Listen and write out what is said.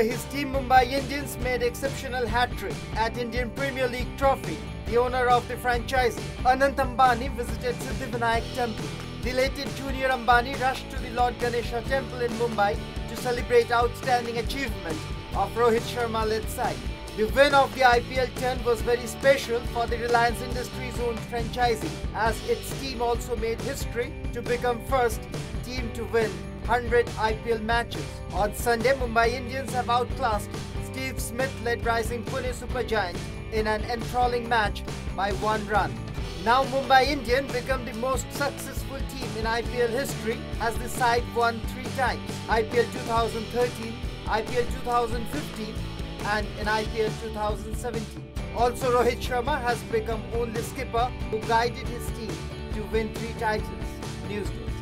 his team Mumbai Indians made exceptional hat-trick at Indian Premier League trophy, the owner of the franchise, Anant Ambani, visited Siddhivinayak temple. The late Junior Ambani rushed to the Lord Ganesha temple in Mumbai to celebrate outstanding achievement of Rohit Sharma-led side. The win of the IPL 10 was very special for the Reliance Industries owned franchisee, as its team also made history to become first team to win 100 IPL matches. On Sunday, Mumbai Indians have outclassed Steve Smith-led Rising Pune Supergiant in an enthralling match by 1 run. Now Mumbai Indians become the most successful team in IPL history as the side won 3 times: IPL 2013, IPL 2015 and in IPL 2017. Also, Rohit Sharma has become only skipper who guided his team to win 3 titles. News Desk.